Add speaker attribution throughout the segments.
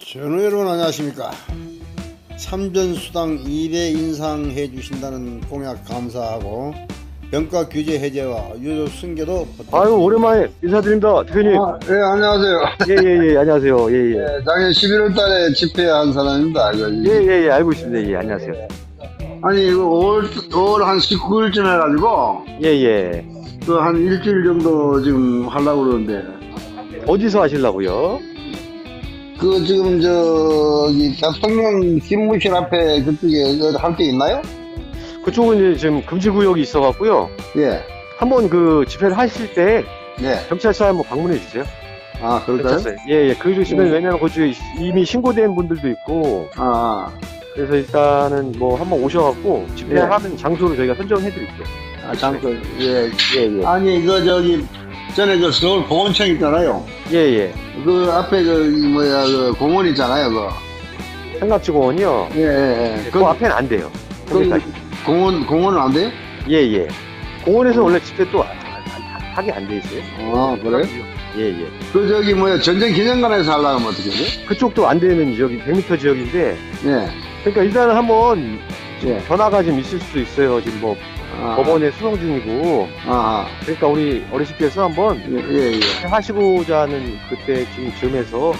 Speaker 1: 전우 여러분 안녕하십니까. 참전수당 2배 인상해 주신다는 공약 감사하고 병가 규제 해제와 유료 승계도
Speaker 2: 아유 오랜만에 인사드립니다 대표님.
Speaker 1: 네 안녕하세요.
Speaker 2: 예예예 안녕하세요. 예예.
Speaker 1: 네, 작년 11월 달에 집회한 사람입니다.
Speaker 2: 예예예 알고 있습니다. 예 안녕하세요.
Speaker 1: 아니 이거 5월 한 19일쯤 해가지고
Speaker 2: 예예.
Speaker 1: 그 한 일주일 정도 지금 하려고 그러는데
Speaker 2: 어디서 하시려고요?
Speaker 1: 그 지금 저기 대통령 집무실 앞에 그쪽에 할 게 있나요?
Speaker 2: 그쪽은 이제 지금 금지구역이 있어갖고요.
Speaker 1: 예.
Speaker 2: 한번 그 집회를 하실 때
Speaker 1: 예.
Speaker 2: 경찰서 한번 방문해 주세요.
Speaker 1: 아 그럴까요?
Speaker 2: 예예. 그 주시면 왜냐면 그쪽에 이미 신고된 분들도 있고. 그래서 일단은 뭐 한번 오셔갖고 집회하는 장소를 저희가 선정해 드릴게요.
Speaker 1: 아 잠깐 예.
Speaker 2: 예예.
Speaker 1: 아니 이거 저기 전에 그 서울 보건청 있잖아요.
Speaker 2: 예예.
Speaker 1: 그 앞에 그 공원 있잖아요. 그
Speaker 2: 삼각지공원이요.
Speaker 1: 예.
Speaker 2: 그 앞에는 안 돼요. 거기까지.
Speaker 1: 공원은 안 돼요?
Speaker 2: 예예. 공원에서 원래 집회 또 하게 안 돼 있어요.
Speaker 1: 아 그래요?
Speaker 2: 예예.
Speaker 1: 그 저기 전쟁기념관에서 하려면 어떻게 돼요?
Speaker 2: 그쪽도 안 되는 지역이 100m 지역인데.
Speaker 1: 예.
Speaker 2: 그러니까 일단은 한번
Speaker 1: 예.
Speaker 2: 변화가 좀 있을 수도 있어요. 지금 뭐 법원에 수송 중이고. 그러니까 우리 어르신께서 한번
Speaker 1: 예.
Speaker 2: 하시고자 하는 그때 즈음에서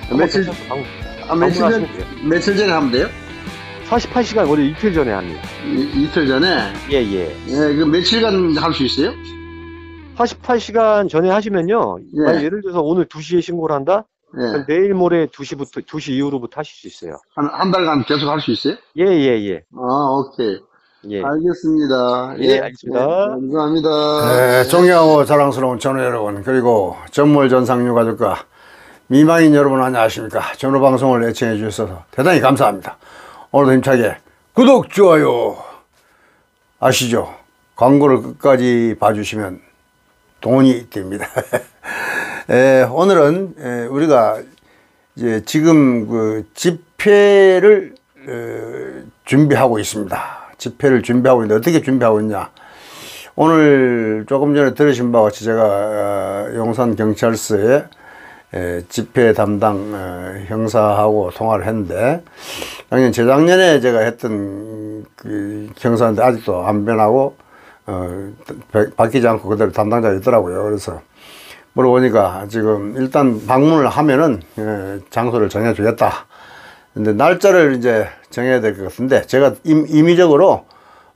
Speaker 1: 며칠 전에 하면 돼요?
Speaker 2: 48시간 원래 이틀 전에 합니다.
Speaker 1: 이틀 전에?
Speaker 2: 예예.
Speaker 1: 예, 그 며칠간 할 수 있어요?
Speaker 2: 48시간 전에 하시면요.
Speaker 1: 예.
Speaker 2: 예를 들어서 오늘 2시에 신고를 한다?
Speaker 1: 예.
Speaker 2: 내일 모레 2시 이후로부터 하실 수 있어요.
Speaker 1: 한 달간 계속 할 수 있어요?
Speaker 2: 예예예.
Speaker 1: 오케이.
Speaker 2: 예.
Speaker 1: 알겠습니다.
Speaker 2: 예, 알겠습니다.
Speaker 1: 감사합니다.
Speaker 3: 네, 존경하고 자랑스러운 전우 여러분, 그리고 전몰 전상류 가족과 미망인 여러분 안녕하십니까. 전우 방송을 애청해 주셔서 대단히 감사합니다. 오늘도 힘차게 구독, 좋아요 아시죠? 광고를 끝까지 봐주시면 돈이 됩니다. 오늘은 우리가 이제 지금 그 집회를 준비하고 있습니다. 집회를 준비하고 있는데 어떻게 준비하고 있냐. 오늘 조금 전에 들으신 바와 같이 제가 용산경찰서에 집회 담당 형사하고 통화를 했는데 재작년에 제가 했던 그 형사인데 아직도 안 변하고 바뀌지 않고 그대로 담당자가 있더라고요. 그래서 물어보니까 지금 일단 방문을 하면은 장소를 정해주겠다. 근데 날짜를 이제 정해야 될 것 같은데 제가 임의적으로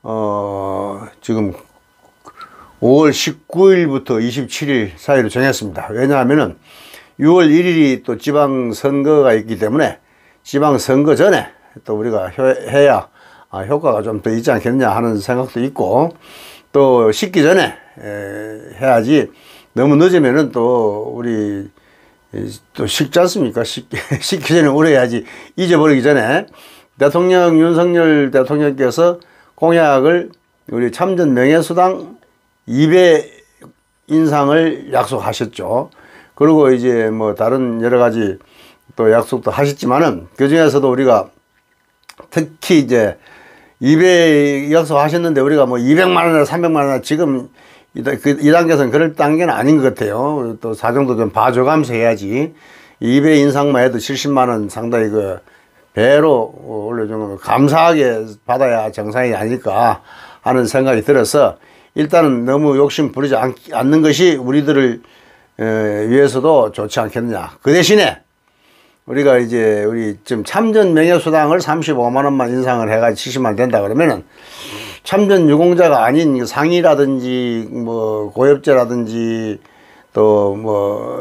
Speaker 3: 지금 5월 19일부터 27일 사이로 정했습니다. 왜냐하면은 6월 1일이 또 지방선거가 있기 때문에 지방선거 전에 또 우리가 해야 효과가 좀 더 있지 않겠느냐 하는 생각도 있고, 또 식기 전에 해야지 너무 늦으면은 또 우리 또 식지 않습니까? 식기 전에 오래 해야지. 잊어버리기 전에 대통령 윤석열 대통령께서 공약을 우리 참전 명예수당 2배 인상을 약속하셨죠. 그리고 이제 뭐 다른 여러 가지 또 약속도 하셨지만은 그 중에서도 우리가 특히 이제 2배 약속하셨는데 우리가 뭐 200만 원이나 300만 원이나 지금 이 단계에서는 그럴 단계는 아닌 것 같아요. 또 사정도 좀 봐줘가면서 해야지. 2배 인상만 해도 70만 원 상당히 그 배로 올려준 거 감사하게 받아야 정상이 아닐까 하는 생각이 들어서 일단은 너무 욕심 부리지 않는 것이 우리들을 위해서도 좋지 않겠느냐. 그 대신에 우리가 이제 우리 지금 참전 명예수당을 35만 원만 인상을 해가지고 70만 원 된다 그러면은 참전 유공자가 아닌 상이라든지 뭐 고엽제라든지 또 뭐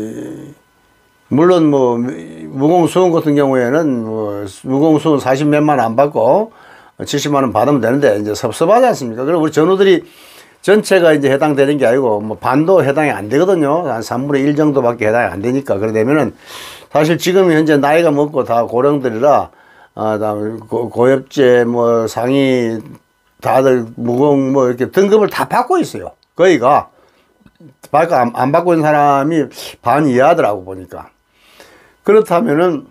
Speaker 3: 물론 뭐 무공수원 같은 경우에는 뭐 무공수원 40몇만 원 안 받고 70만 원 받으면 되는데 이제 섭섭하지 않습니까? 그리고 우리 전우들이 전체가 이제 해당되는 게 아니고 뭐 반도 해당이 안 되거든요. 한 3분의 1 정도밖에 해당이 안 되니까. 그러되면은 사실 지금 현재 나이가 먹고 다 고령들이라 고엽제 뭐 상위 다들 무공 뭐 이렇게 등급을 다 받고 있어요. 거의가 안 받고 있는 사람이 반 이하더라고 보니까. 그렇다면은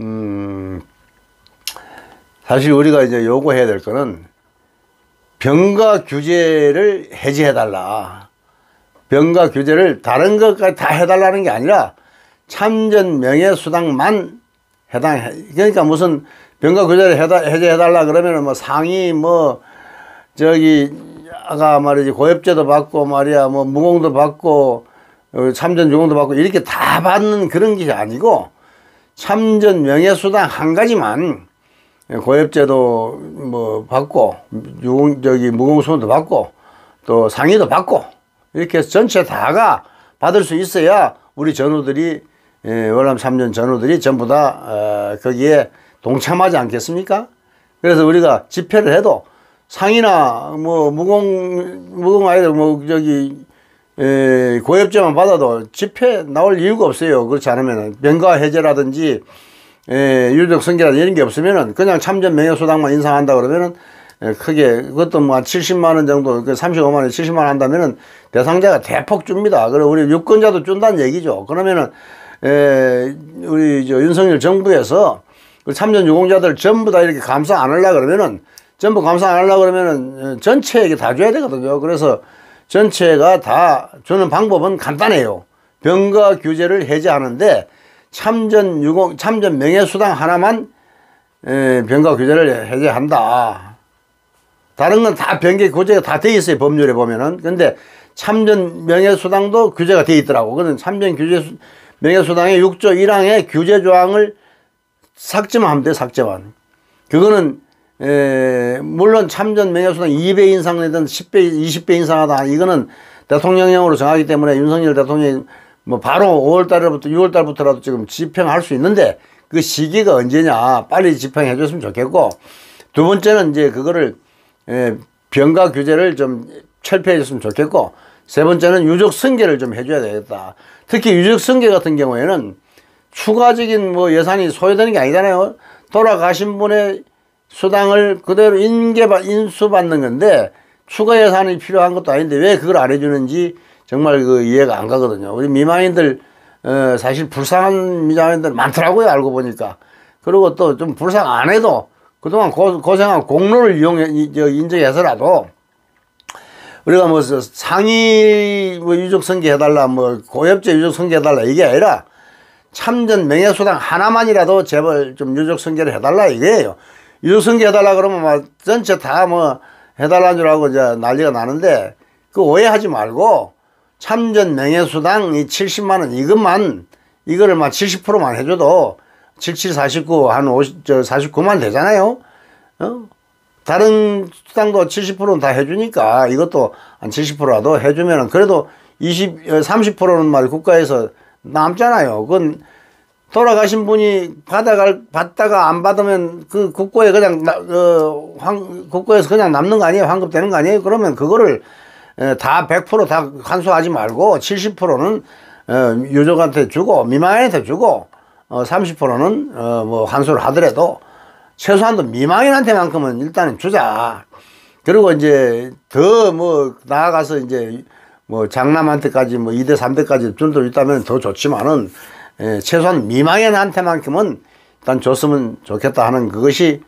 Speaker 3: 사실 우리가 이제 요구해야 될 거는 병가 규제를 해제해달라. 병가 규제를 다른 것까지 다 해달라는 게 아니라 참전 명예수당만 그러니까 무슨 병가 규제를 해제해달라 그러면은 뭐 상위 뭐 저기 아까 말이지 고엽제도 받고 말이야 뭐 무공도 받고 참전 유공도 받고 이렇게 다 받는 그런 게 아니고 참전 명예수당 한 가지만 고엽제도 뭐 받고 무공수원도 받고 또 상위도 받고 이렇게 해서 전체 다가 받을 수 있어야 우리 전우들이 월남 참전 전우들이 전부 다 거기에 동참하지 않겠습니까? 그래서 우리가 집회를 해도 상이나 뭐 무공 아이들 뭐 고엽제만 받아도 집회 나올 이유가 없어요. 그렇지 않으면은 병가 해제라든지 유족 승계라든지 이런 게 없으면은 그냥 참전 명예수당만 인상한다 그러면은 크게 그것도 뭐 한 70만 원 정도 35만 원 70만 원 한다면은 대상자가 대폭 줍니다. 그리고 우리 유권자도 준다는 얘기죠. 그러면은 우리 윤석열 정부에서 참전 유공자들 전부 다 이렇게 감사 안 하려고 그러면은 전부 감사 안 하려고 그러면은 전체에게 다 줘야 되거든요. 그래서 전체가 다 주는 방법은 간단해요. 병가 규제를 해제하는데 참전 명예수당 하나만 병가 규제를 해제한다. 다른 건 다 병가 규제가 다 돼 있어요. 법률에 보면은. 근데 참전 명예수당도 규제가 돼 있더라고. 그는 참전 명예수당의 6조 1항의 규제 조항을 삭제만 하면 돼. 삭제만. 그거는 물론 참전 명예수당 2배 인상이든 10배 20배 인상하다 이거는 대통령령으로 정하기 때문에 윤석열 대통령이 뭐 바로 5월달부터 6월달부터라도 지금 집행할 수 있는데 그 시기가 언제냐 빨리 집행해 줬으면 좋겠고, 두 번째는 이제 그거를 병가 규제를 좀 철폐해 줬으면 좋겠고, 세 번째는 유족 승계를 좀 해줘야 되겠다. 특히 유족 승계 같은 경우에는 추가적인 뭐 예산이 소요되는 게 아니잖아요. 돌아가신 분의 수당을 그대로 인수받는 건데 추가 예산이 필요한 것도 아닌데 왜 그걸 안 해주는지 정말 그 이해가 안 가거든요. 우리 미망인들 사실 불쌍한 미망인들 많더라고요. 알고 보니까. 그리고 또 좀 불쌍 안 해도 그동안 고생한 공로를 인정해서라도 우리가 뭐 상위 뭐 유족 승계 해달라 뭐 고엽제 유족 승계 해달라 이게 아니라 참전 명예수당 하나만이라도 제발 좀 유족 승계를 해달라 이거예요. 유족 승계 해달라 그러면 막 전체 다 뭐 해달라는 줄 알고 이제 난리가 나는데 그 오해하지 말고 참전 명예수당 이 70만원 이거를 막 70%만 해줘도 77, 49, 한 49만 되잖아요. 다른 수당도 70%는 다 해주니까 이것도 한 70%라도 해주면은 그래도 30%는 말 국가에서 남잖아요. 그건 돌아가신 분이 받다가 안 받으면 그 국고에 그냥 국고에서 그냥 남는 거 아니에요? 환급되는 거 아니에요? 그러면 그거를 다 100% 환수하지 말고 70%는 유족한테 주고 미망인한테 주고 30%는 뭐 환수를 하더라도 최소한도 미망인한테만큼은 일단은 주자. 그리고 이제 더 뭐 나아가서 이제 뭐 장남한테까지 뭐 2대 3대까지 줄 수 있다면 더 좋지만은 최소한 미망인한테만큼은 일단 줬으면 좋겠다 하는 그것이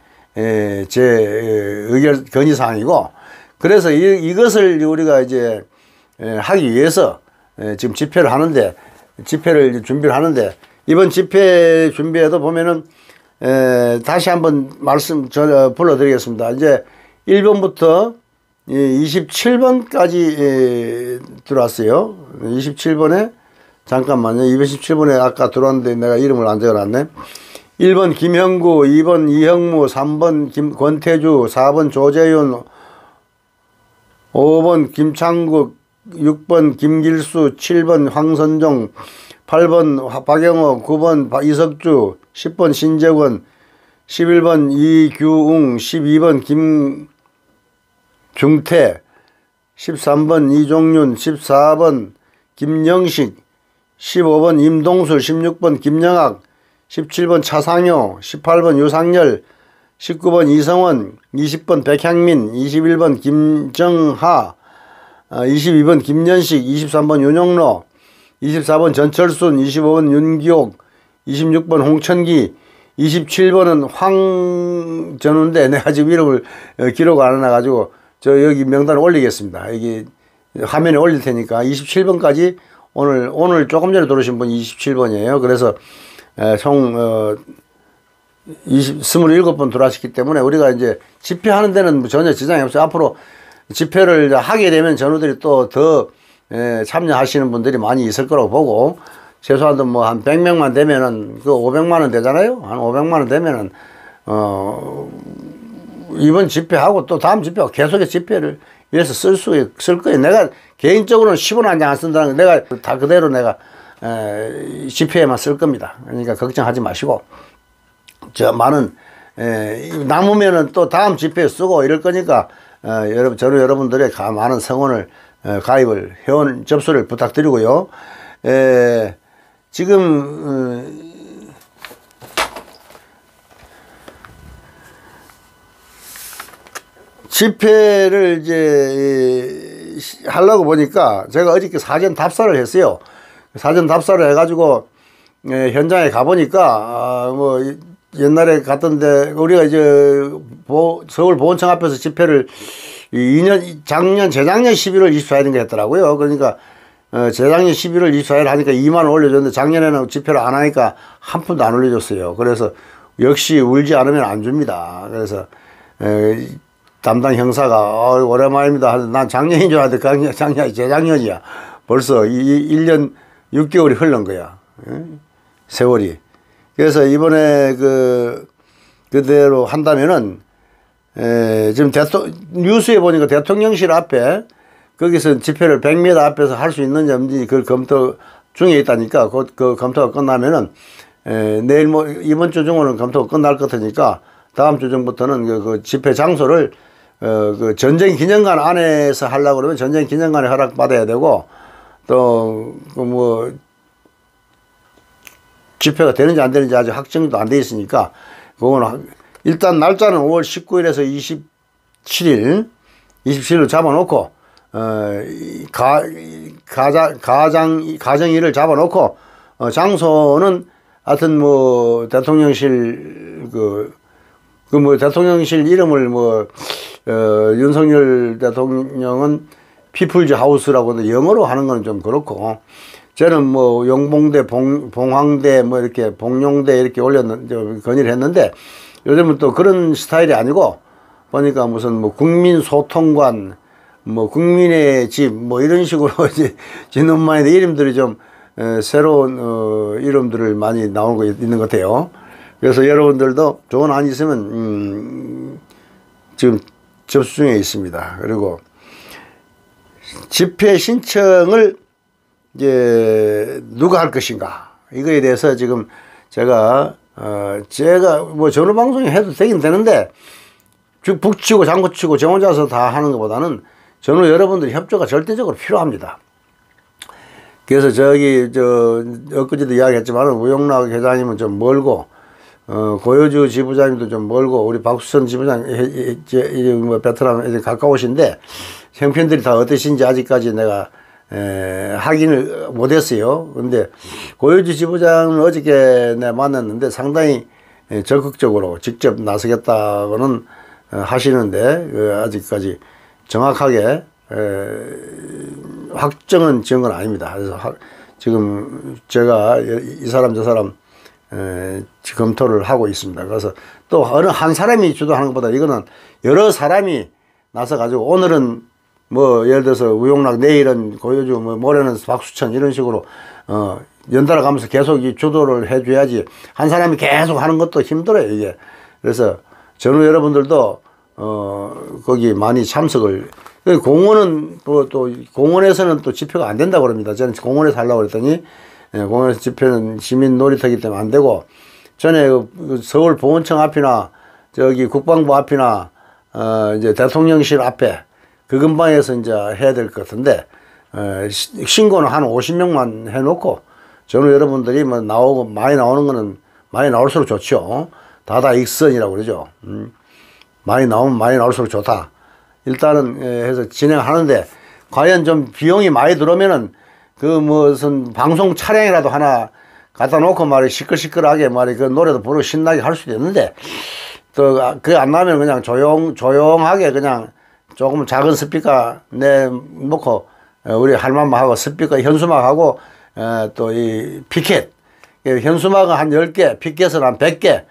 Speaker 3: 제 건의사항이고, 그래서 이것을 우리가 이제 하기 위해서 지금 집회를 준비를 하는데 이번 집회 준비에도 보면은 다시 한번 불러드리겠습니다. 이제 1번부터 27번까지 들어왔어요. 27번에 잠깐만요. 217번에 아까 들어왔는데 내가 이름을 안 적어놨네. 1번 김형구, 2번 이형무, 3번 권태주, 4번 조재윤, 5번 김창국, 6번 김길수, 7번 황선종, 8번 박영호, 9번 이석주, 10번 신재권, 11번 이규웅, 12번 김중태, 13번 이종윤, 14번 김영식, 15번 임동술, 16번 김영학, 17번 차상효, 18번 유상열, 19번 이성원, 20번 백향민, 21번 김정하, 22번 김연식, 23번 윤영로, 24번 전철순, 25번 윤기옥, 26번 홍천기, 27번은 황전우인데 내가 지금 이름을 기록 안 해놔가지고 저 여기 명단을 올리겠습니다. 여기 화면에 올릴 테니까 27번까지 오늘 조금 전에 들어오신 분 27번이에요. 그래서 총 27번 들어왔기 때문에 우리가 이제 집회하는 데는 전혀 지장이 없어요. 앞으로 집회를 하게 되면 전우들이 또 더 참여하시는 분들이 많이 있을 거라고 보고, 최소한 뭐 한 100명만 되면은 그 500만 원 되잖아요. 한 500만 원 되면은 이번 집회하고 또 다음 집회하고 계속의 집회를 위해서 쓸 거예요. 내가 개인적으로는 10원 한 장 안 쓴다는 거, 내가 다 그대로 내가 집회에만 쓸 겁니다. 그러니까 걱정하지 마시고, 많은 남으면은 또 다음 집회에 쓰고 이럴 거니까 저는 여러분들의 많은 성원을 가입을 회원 접수를 부탁드리고요. 지금 집회를 이제 하려고 보니까 제가 어저께 사전 답사를 했어요. 사전 답사를 해가지고 현장에 가보니까 뭐 옛날에 갔던데 우리가 이제 서울 보훈청 앞에서 집회를 재작년 11월 24일인가 했더라고요. 그러니까 재작년 11월 24일 하니까 2만 원 올려줬는데 작년에는 집회를 안 하니까 한 푼도 안 올려줬어요. 그래서 역시 울지 않으면 안 줍니다. 그래서 담당 형사가 오랜만입니다. 난 작년인 줄 알았는데 재작년이야. 벌써 1년 6개월이 흘른 거야. 세월이. 그래서 이번에 그대로 한다면은 지금 뉴스에 보니까 대통령실 앞에 거기서 집회를 100m 앞에서 할 수 있는지 없는지 그걸 검토 중에 있다니까, 그 검토가 끝나면은 내일 뭐 이번 주 중으로는 검토가 끝날 것 같으니까 다음 주 중부터는 그 집회 장소를 그 전쟁 기념관 안에서 하려고 그러면 전쟁 기념관에 허락 받아야 되고, 또 뭐 집회가 되는지 안 되는지 아직 확정도 안 돼 있으니까 그거는 일단 날짜는 5월 19일에서 27일 잡아놓고 가정일을 잡아놓고 장소는 하여튼 뭐 대통령실 뭐 대통령실 이름을 뭐 윤석열 대통령은 피플즈 하우스라고 영어로 하는 건 좀 그렇고, 저는 뭐 용봉대, 봉황대, 뭐 이렇게 봉용대 이렇게 건의를 했는데, 요즘은 또 그런 스타일이 아니고 보니까 무슨 뭐 국민소통관, 뭐 국민의 집, 뭐 이런 식으로 이제 짓는 모양인데 이름들이 좀 새로운 이름들을 많이 나오고 있는 것 같아요. 그래서 여러분들도 좋은 안 있으면 지금 접수 중에 있습니다. 그리고 집회 신청을 이제 누가 할 것인가, 이거에 대해서 지금 제가 뭐 전후 방송에 해도 되긴 되는데 북치고 장구치고 저 혼자서 다 하는 것보다는 전후 여러분들의 협조가 절대적으로 필요합니다. 그래서 엊그제도 이야기했지만 우영락 회장님은 좀 멀고, 고효주 지부장님도 좀 멀고, 우리 박수천 지부장 뭐 베트남 가까우신데 형편들이 다 어떠신지 아직까지 내가 확인을 못했어요. 근데 고효주 지부장은 어저께 내가 만났는데 상당히 적극적으로 직접 나서겠다고는 하시는데 아직까지 정확하게 확정은 지은 건 아닙니다. 그래서 지금 제가 이 사람 저 사람 검토를 하고 있습니다. 그래서 또 어느 한 사람이 주도하는 것보다 이거는 여러 사람이 나서 가지고, 오늘은 뭐 예를 들어서 우용락, 내일은 고효주, 뭐 모레는 박수천, 이런 식으로 연달아 가면서 계속 이 주도를 해줘야지 한 사람이 계속 하는 것도 힘들어요, 이게. 그래서 전후 여러분들도 거기 많이 참석을, 공원은 또 공원에서는 또 집회가 안 된다고 그럽니다. 저는 공원에서 하려고 그랬더니 공원에서 집회는 시민 놀이터이기 때문에 안 되고, 전에 서울 보훈청 앞이나 저기 국방부 앞이나 이제 대통령실 앞에 그 근방에서 이제 해야 될 것 같은데, 신고는 한 50명만 해놓고 전후 여러분들이 뭐 나오고 많이 나오는 거는 많이 나올수록 좋죠. 다다익선이라고 그러죠. 많이 나오면 많이 나올수록 좋다. 일단은 해서 진행하는데, 과연 좀 비용이 많이 들어오면은 그 무슨 방송 차량이라도 하나 갖다 놓고 말이 시끌시끌하게 말이 그 노래도 부르고 신나게 할 수도 있는데, 또 그게 안 나면 그냥 조용하게 그냥 조금 작은 스피커 내놓고 우리 할맘마하고 스피커 현수막하고 또 이 피켓, 현수막은 한 10개, 피켓은 한 100개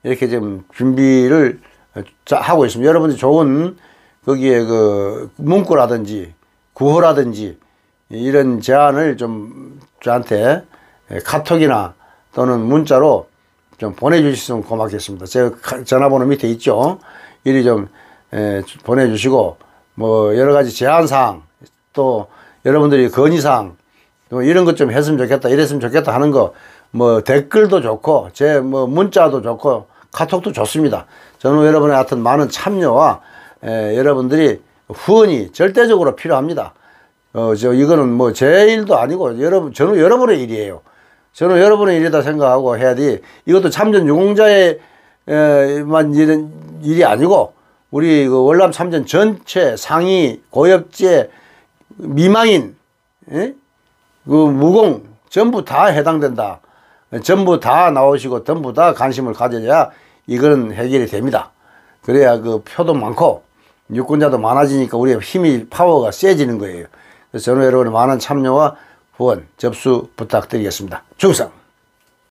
Speaker 3: 이렇게 좀 준비를 하고 있습니다. 여러분들 좋은 거기에 그 문구라든지 구호라든지 이런 제안을 좀 저한테 카톡이나 또는 문자로 좀 보내주시면 고맙겠습니다. 제 전화번호 밑에 있죠. 이리 좀 보내주시고 뭐 여러 가지 제안사항 또 여러분들이 건의사항 또 이런 것 좀 했으면 좋겠다 이랬으면 좋겠다 하는 거 뭐 댓글도 좋고 제 뭐 문자도 좋고 카톡도 좋습니다. 저는 여러분의 하여튼 많은 참여와 여러분들이 후원이 절대적으로 필요합니다. 이거는 뭐 제 일도 아니고 저는 여러분의 일이에요. 저는 여러분의 일이다 생각하고 해야 돼. 이것도 참전 유공자의 만 일이 아니고 우리 그 월남 참전 전체 상위 고엽제 미망인 그 무공 전부 다 해당된다. 전부 다 나오시고 전부 다 관심을 가져야 이거는 해결이 됩니다. 그래야 그 표도 많고 유권자도 많아지니까 우리의 힘이 파워가 세지는 거예요. 그래서 저는 여러분의 많은 참여와 후원 접수 부탁드리겠습니다. 충성!